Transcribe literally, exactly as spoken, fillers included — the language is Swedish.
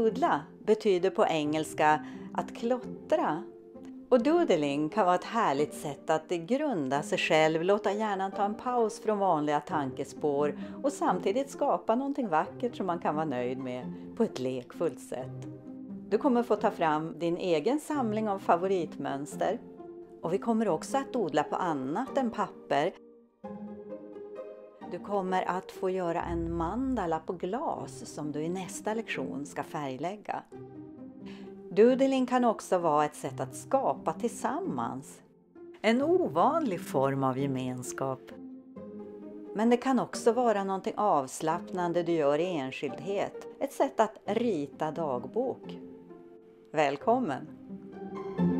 Doodla betyder på engelska att klottra. Och doodling kan vara ett härligt sätt att grunda sig själv, låta hjärnan ta en paus från vanliga tankespår och samtidigt skapa någonting vackert som man kan vara nöjd med på ett lekfullt sätt. Du kommer få ta fram din egen samling av favoritmönster och vi kommer också att odla på annat än papper. Du kommer att få göra en mandala på glas som du i nästa lektion ska färglägga. Doodling kan också vara ett sätt att skapa tillsammans. En ovanlig form av gemenskap. Men det kan också vara någonting avslappnande du gör i enskildhet. Ett sätt att rita dagbok. Välkommen!